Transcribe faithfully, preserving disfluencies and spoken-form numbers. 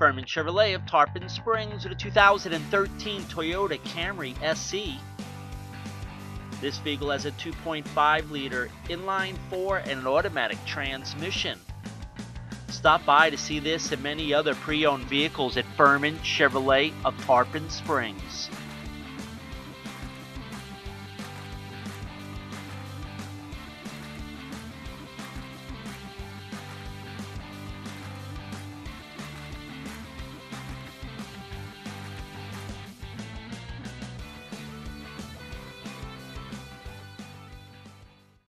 Furman Chevrolet of Tarpon Springs with a two thousand thirteen Toyota Camry Se. This vehicle has a two point five liter inline four and an automatic transmission. Stop by to see this and many other pre-owned vehicles at Furman Chevrolet of Tarpon Springs.